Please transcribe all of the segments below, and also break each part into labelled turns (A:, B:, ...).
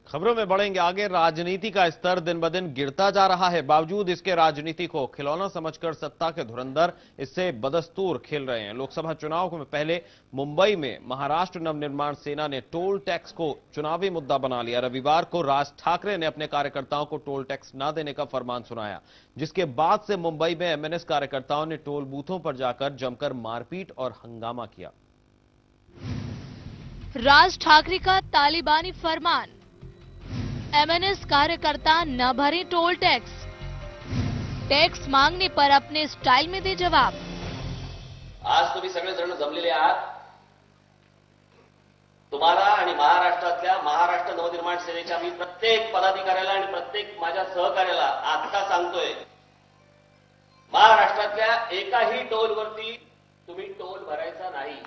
A: खबरों में बढ़ेंगे आगे। राजनीति का स्तर दिन ब दिन गिरता जा रहा है। बावजूद इसके राजनीति को खिलौना समझकर सत्ता के धुरंधर इससे बदस्तूर खेल रहे हैं। लोकसभा चुनाव में पहले मुंबई में महाराष्ट्र नवनिर्माण सेना ने टोल टैक्स को चुनावी मुद्दा बना लिया। रविवार को राज ठाकरे ने अपने कार्यकर्ताओं को टोल टैक्स न देने का फरमान सुनाया, जिसके बाद से मुंबई में एमएनएस कार्यकर्ताओं ने टोल बूथों पर जाकर जमकर मारपीट और हंगामा किया।
B: राज ठाकरे का तालिबानी फरमान, एमएनएस कार्यकर्ता न भरे टोल टैक्स, टॅक्स मागने पर अपने स्टाईल में दे जवाब।
C: आज तुम्ही सगळे जण जमलेले आहात। तुम्हाला आणि महाराष्ट्रातल्या महाराष्ट्र नवनिर्माण सेनेच्या मी प्रत्येक पदाधिकाऱ्याला आणि प्रत्येक माझ्या सहकार्याला आता सांगतोय, महाराष्ट्रातल्या एकाही टोलवरती तुम्ही टोल भरायचा नाही।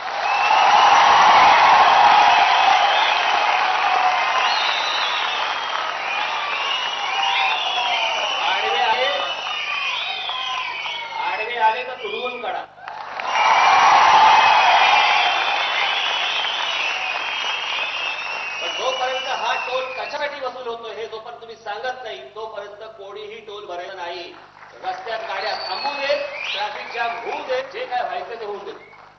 C: आले तर तुडवून काढा। पण जोपर्यंत हा टोल कशासाठी वसूल होतोय हे जोपर्यंत तुम्ही सांगत नाही, तोपर्यंत कोणीही टोल भरायचा नाही। रस्त्यात गाड्या थांबू दे, ट्रॅफिक जाम होऊ दे, जे काय व्हायचं ते होऊ दे।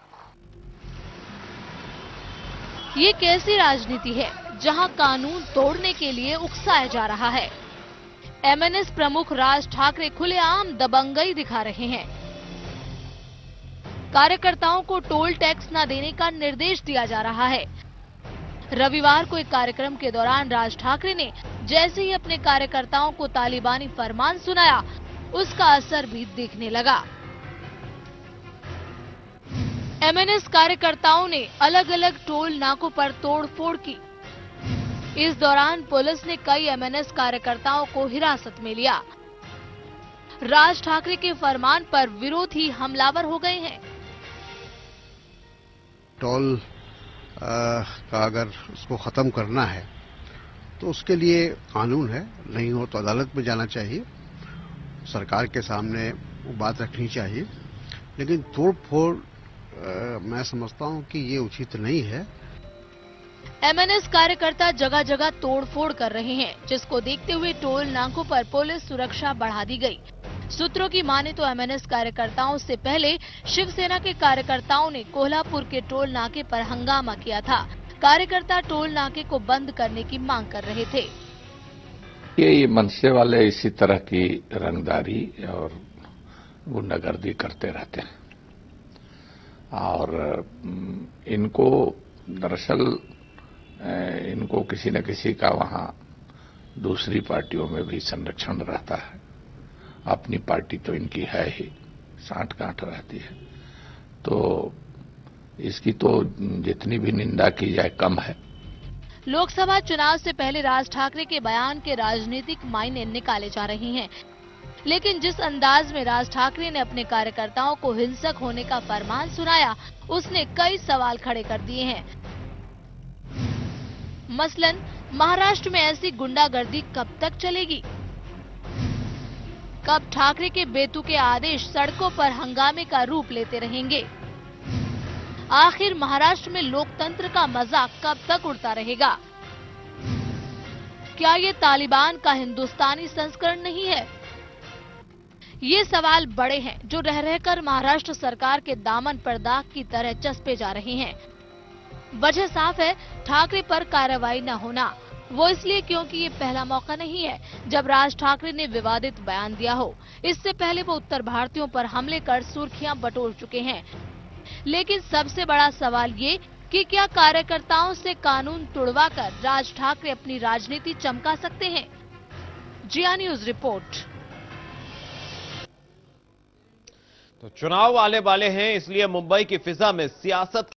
B: ये कैसी राजनीति है जहां कानून तोड़ने के लिए उकसाया जा रहा है। एमएनएस प्रमुख राज ठाकरे खुलेआम दबंगई दिखा रहे हैं। कार्यकर्ताओं को टोल टैक्स न देने का निर्देश दिया जा रहा है। रविवार को एक कार्यक्रम के दौरान राज ठाकरे ने जैसे ही अपने कार्यकर्ताओं को तालिबानी फरमान सुनाया, उसका असर भी दिखने लगा। एमएनएस कार्यकर्ताओं ने अलग अलग टोल नाकों पर तोड़फोड़ की। इस दौरान पुलिस ने कई एमएनएस कार्यकर्ताओं को हिरासत में लिया। राज ठाकरे के फरमान पर विरोधी हमलावर हो गए हैं।
D: टोल का अगर उसको खत्म करना है तो उसके लिए कानून है, नहीं हो तो अदालत में जाना चाहिए, सरकार के सामने वो बात रखनी चाहिए। लेकिन तोड़फोड़ मैं समझता हूं कि ये उचित नहीं है।
B: एमएनएस कार्यकर्ता जगह जगह तोड़फोड़ कर रहे हैं, जिसको देखते हुए टोल नाकों पर पुलिस सुरक्षा बढ़ा दी गई। सूत्रों की माने तो एमएनएस कार्यकर्ताओं से पहले शिवसेना के कार्यकर्ताओं ने कोल्हापुर के टोल नाके पर हंगामा किया था। कार्यकर्ता टोल नाके को बंद करने की मांग कर रहे थे।
E: ये मनसे वाले इसी तरह की रंगदारी और गुंडागर्दी करते रहते हैं और इनको दरअसल इनको किसी न किसी का वहां दूसरी पार्टियों में भी संरक्षण रहता है। अपनी पार्टी तो इनकी है ही, साठ-गांठ रहती है, तो इसकी तो जितनी भी निंदा की जाए कम है।
B: लोकसभा चुनाव से पहले राज ठाकरे के बयान के राजनीतिक मायने निकाले जा रहे हैं, लेकिन जिस अंदाज में राज ठाकरे ने अपने कार्यकर्ताओं को हिंसक होने का फरमान सुनाया, उसने कई सवाल खड़े कर दिए हैं। मसलन महाराष्ट्र में ऐसी गुंडागर्दी कब तक चलेगी? कब ठाकरे के बेतुके आदेश सड़कों पर हंगामे का रूप लेते रहेंगे? आखिर महाराष्ट्र में लोकतंत्र का मजाक कब तक उड़ता रहेगा? क्या ये तालिबान का हिंदुस्तानी संस्करण नहीं है? ये सवाल बड़े हैं जो रह रहकर महाराष्ट्र सरकार के दामन पर दाग की तरह चस्पे जा रहे हैं। वजह साफ है, ठाकरे पर कार्रवाई न होना। वो इसलिए क्योंकि ये पहला मौका नहीं है जब राज ठाकरे ने विवादित बयान दिया हो। इससे पहले वो उत्तर भारतीयों पर हमले कर सुर्खियां बटोर चुके हैं। लेकिन सबसे बड़ा सवाल ये कि क्या कार्यकर्ताओं से कानून तुड़वाकर राज ठाकरे अपनी राजनीति चमका सकते हैं? जिया न्यूज रिपोर्ट।
A: तो चुनाव आने वाले हैं, इसलिए मुंबई की फिजा में सियासत